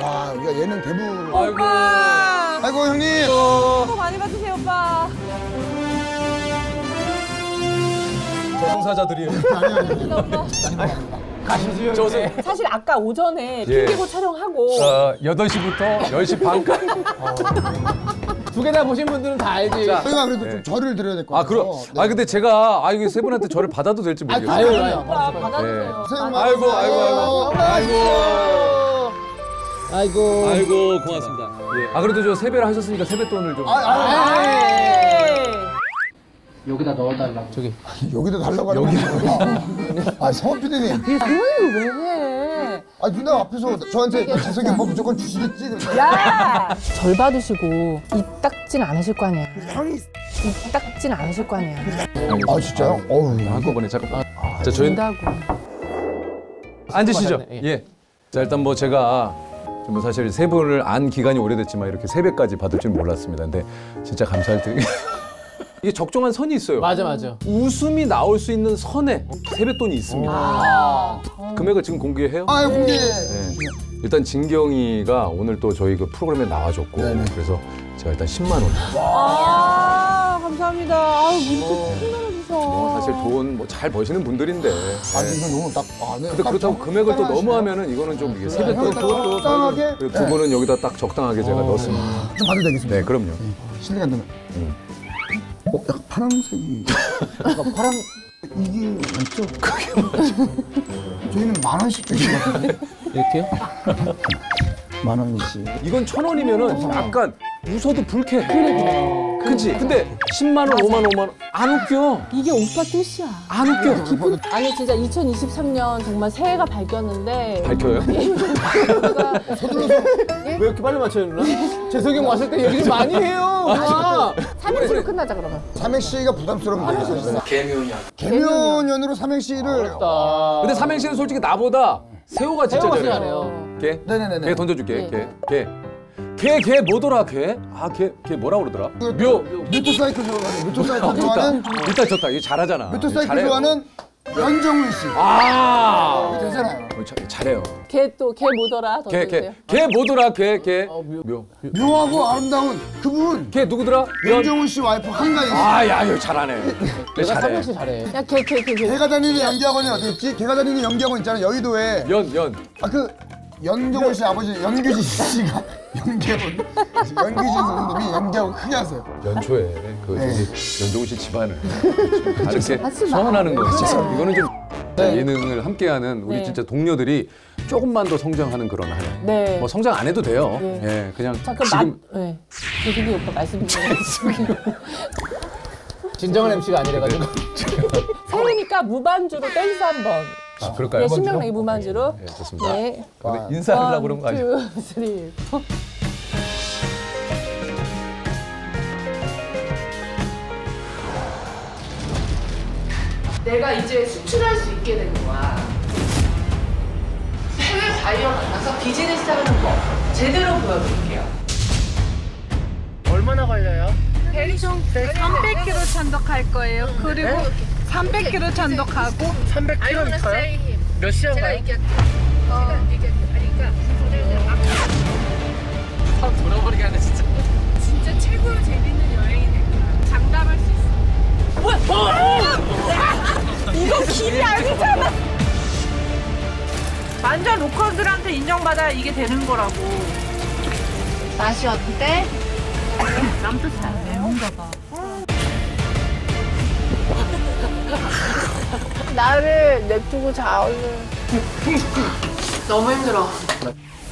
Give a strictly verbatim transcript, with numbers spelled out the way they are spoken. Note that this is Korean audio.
와, 우리가 예능 대부. 아이고. 오빠. 아이고, 형님. 더 많이 받으세요, 오빠. 저승사자들이에요. 아니요, 아니요. 가시죠. 저승. 사실 아까 오전에 예. 핑계고 촬영하고 어, 여덟 시부터 열 시 반까지. 두 개 다 보신 분들은 다 알지. 자, 저희가 그래도 네. 좀 절을 드려야 될 것 아, 같아요. 그럼. 네. 아, 근데 제가, 아, 이거 세 분한테 저를 받아도 될지 모르겠어요. 아유, 아유. 오빠 받아주세요. 새해 복 아이고, 아이고, 아이고. 아이고. 아이고. 아이고, 고맙습니다. 예. 아, 그래도 저 세배를 하셨으니까 세뱃돈을 좀. 아, 아, 에이. 여기다 넣어달라고. 저기. 여기도 달라고 하는 거야. 아, 성원 피디님. 그걸 왜 해? 아, 누나 앞에서 저한테 재석이 오빠 무조건 주시겠지? 그래서. 야! 절 받으시고 입 닦진 않으실 거 아니야. 형이. 입 닦진 않으실 거 아니야. 아, 진짜요? 어우. 한꺼번에 잠깐만. 자, 저희 된다고. 앉으시죠. 맞았네, 예. 자, 일단 뭐 제가 좀 사실 세 분을 안 기간이 오래됐지만 이렇게 세 배까지 받을 줄 몰랐습니다. 근데 진짜 감사할 때 이게 적정한 선이 있어요. 맞아, 맞아. 웃음이 나올 수 있는 선에 세뱃돈이 있습니다. 아. 금액을 지금 공개해요? 아, 공개. 네. 일단 진경이가 오늘 또 저희 그 프로그램에 나와줬고 네네. 그래서 제가 일단 십만 원. 아, 감사합니다. 아유, 뭐 이렇게 큰 주셔. 뭐 사실 돈 뭐 잘 버시는 분들인데. 아, 네. 이거 너무 딱. 아, 네. 근데 그렇다고 금액을 또 너무하면은 이거는 좀 이게 세뱃돈 적당하게. 두 분은 여기다 딱 적당하게 제가 넣었습니다. 좀 봐도 되겠습니다. 네, 그럼요. 실례가 안 되면. 음. 어, 약간 파란색이. 약간 파란. 이게 맞죠? 그게 맞죠? 저희는 만 원씩 주시는 것 같은데. 이렇게요? 만 원이씩. 이건 천 원이면은 약간 웃어도 불쾌해. 그래. 그치? 근데 십만 원, 오만 원, 오만 원 안 웃겨. 이게 오빠 뜻이야. 안 웃겨. 아니 진짜 이천이십삼 년 정말 새해가 밝혔는데 밝혀요? 우리가 왜 이렇게 빨리 맞춰요, 누나? 재석이 형 왔을 때 얘기 좀 많이 해요. 아, 삼행시로 끝나자 그러면. 삼행시가 부담스러우면 되겠어요. 개묘년. 개묘년으로 삼행시를. 어렵다. 근데 삼행시는 솔직히 나보다 세호가 진짜 세호가 잘해요. 잘해요. 개? 네네네네. 개 던져줄게. 네. 개. 개. 개, 개 뭐더라, 개? 아, 개, 개 뭐라 그러더라? 묘. 뮤토사이클 좋아하는, 뮤토사이클 좋다. 좋아하는, 일단 좋다. 이거 잘하잖아. 뮤토사이클 잘해요. 좋아하는 연정훈 씨. 아. 되잖아요. 어, 자, 잘해요. 걔 또 걔 뭐더라? 더 개, 해주세요. 개. 개 뭐더라, 개, 개. 어, 묘. 묘. 묘하고 아름다운 그분. 개 누구더라? 연. 연정훈 씨 와이프 한가인 씨. 아, 야, 이거 잘하네. 내가 잘해. 삼행시 잘해. 야 걔 걔 걔 걔. 걔가 다니는 연기학원이 어디였지? 걔가 다니는 연기학원 있잖아요. 여의도에. 연, 연. 아, 그 연정훈 씨 아버지 연규진 씨가 연기학원. 연규진 선생님이 연기학원 크게 하세요. 연초에 그 네. 저기 연종훈 씨 집안을 좀 이렇게 하지 마. 소환하는 거 진짜 그래. 이거는 좀 네. 예능을 함께하는 우리 네. 진짜 동료들이 조금만 더 성장하는 그런 한 해. 네. 뭐 성장 안 해도 돼요. 네. 예, 그냥 자 그럼 지금 마, 네. 재석이 오빠 말씀 좀 해주세요. 진정한 엠씨가 아니래가지고. 새해니까 무반주로 댄스 한번. 아, 그럴까요? 네, 신명나게 무반주로. 네, 좋습니다. 네. 근데 인사하려고 그런 거 아니에요? 원, 투, 쓰리, 포. 내가 이제 수출할 수 있게 된 거야. 해외 바이어 만나서 비즈니스 하는 거 제대로 보여드릴게요. 얼마나 걸려요? 대충 삼백 킬로미터 찬덕할 거예요. 그리고 삼백 킬로미터 찬덕하고 삼백 킬로미터요? 몇 시간 가요? 제가 얘기할게요. 제가 얘기할게요. 아니, 그러니까 사람 돌아버리게 하네 진짜. 진짜 최고로 재밌는 여행이 될 거야. 장담할 수 있어. 이거 길이 아니잖아. 완전 로컬들한테 인정받아야 이게 되는 거라고. 맛이 어때? 남도 잘 매운가 봐. 나를 냅두고 자 얼른. 너무 힘들어.